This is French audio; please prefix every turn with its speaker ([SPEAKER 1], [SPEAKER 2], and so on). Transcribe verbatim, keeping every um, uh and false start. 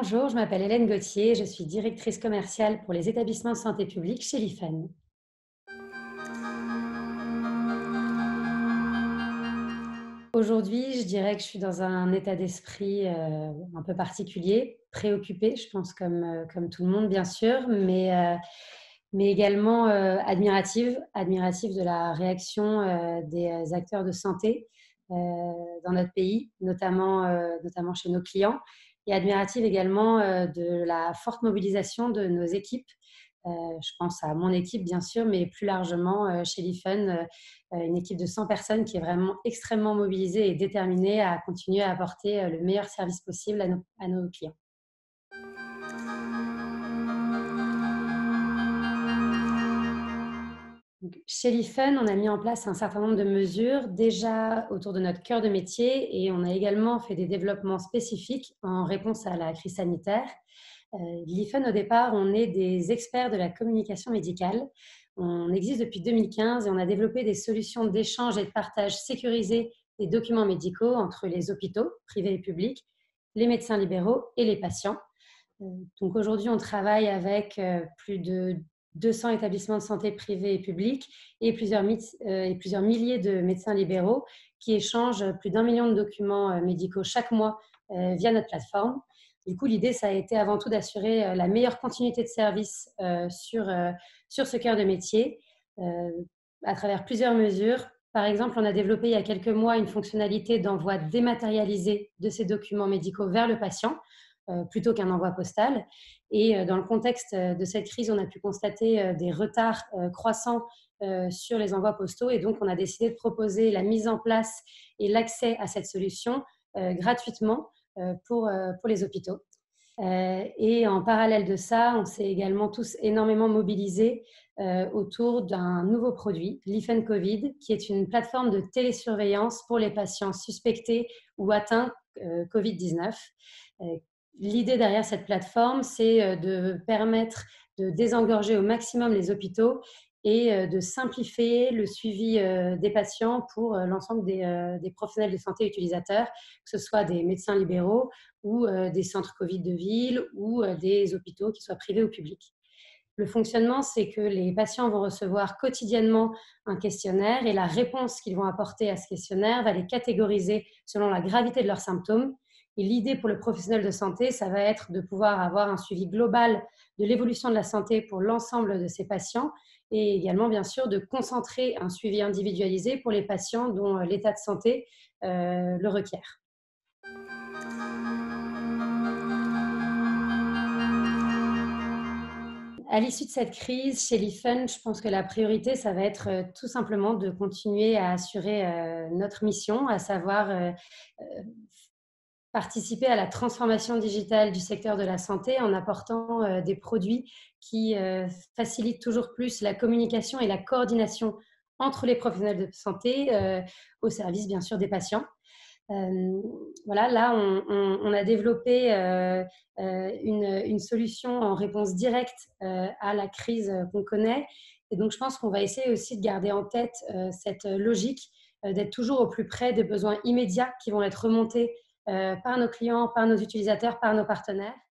[SPEAKER 1] Bonjour, je m'appelle Hélène Gauthier, je suis directrice commerciale pour les établissements de santé publique chez l'IFEN. Aujourd'hui, je dirais que je suis dans un état d'esprit euh, un peu particulier, préoccupée, je pense comme, euh, comme tout le monde bien sûr, mais, euh, mais également euh, admirative, admirative de la réaction euh, des acteurs de santé euh, dans notre pays, notamment, euh, notamment chez nos clients, et admirative également euh, de la forte mobilisation de nos équipes. Euh, je pense à mon équipe, bien sûr, mais plus largement euh, chez l'IFEN, euh, une équipe de cent personnes qui est vraiment extrêmement mobilisée et déterminée à continuer à apporter euh, le meilleur service possible à nos, à nos clients. Donc, chez l'IFEN, on a mis en place un certain nombre de mesures déjà autour de notre cœur de métier et on a également fait des développements spécifiques en réponse à la crise sanitaire. Euh, L'IFEN, au départ, on est des experts de la communication médicale. On existe depuis deux mille quinze et on a développé des solutions d'échange et de partage sécurisés des documents médicaux entre les hôpitaux, privés et publics, les médecins libéraux et les patients. Euh, Donc aujourd'hui, on travaille avec euh, plus de deux cents établissements de santé privés et publics et plusieurs, euh, et plusieurs milliers de médecins libéraux qui échangent plus d'un million de documents euh, médicaux chaque mois euh, via notre plateforme. Du coup, l'idée, ça a été avant tout d'assurer euh, la meilleure continuité de service euh, sur, euh, sur ce cœur de métier euh, à travers plusieurs mesures. Par exemple, on a développé il y a quelques mois une fonctionnalité d'envoi dématérialisé de ces documents médicaux vers le patient euh, plutôt qu'un envoi postal. Et euh, dans le contexte de cette crise, on a pu constater euh, des retards euh, croissants euh, sur les envois postaux. Et donc, on a décidé de proposer la mise en place et l'accès à cette solution euh, gratuitement euh, pour, euh, pour les hôpitaux. Euh, et en parallèle de ça, on s'est également tous énormément mobilisés euh, autour d'un nouveau produit, l'IFEN Covid, qui est une plateforme de télésurveillance pour les patients suspectés ou atteints euh, covid dix-neuf. Euh, L'idée derrière cette plateforme, c'est euh, de permettre de désengorger au maximum les hôpitaux et euh, de simplifier le suivi euh, des patients pour euh, l'ensemble des, euh, des professionnels de santé utilisateurs, que ce soit des médecins libéraux ou euh, des centres Covid de ville ou euh, des hôpitaux, qui soient privés ou publics. Le fonctionnement, c'est que les patients vont recevoir quotidiennement un questionnaire et la réponse qu'ils vont apporter à ce questionnaire va les catégoriser selon la gravité de leurs symptômes. Et l'idée pour le professionnel de santé, ça va être de pouvoir avoir un suivi global de l'évolution de la santé pour l'ensemble de ces patients et également, bien sûr, de concentrer un suivi individualisé pour les patients dont l'état de santé euh, le requiert. À l'issue de cette crise, chez l'IFEN, je pense que la priorité, ça va être euh, tout simplement de continuer à assurer euh, notre mission, à savoir euh, euh, participer à la transformation digitale du secteur de la santé en apportant euh, des produits qui euh, facilitent toujours plus la communication et la coordination entre les professionnels de santé euh, au service, bien sûr, des patients. Euh, voilà, là, on, on, on a développé euh, euh, une, une solution en réponse directe euh, à la crise qu'on connaît. Et donc, je pense qu'on va essayer aussi de garder en tête euh, cette logique euh, d'être toujours au plus près des besoins immédiats qui vont être remontés euh, par nos clients, par nos utilisateurs, par nos partenaires.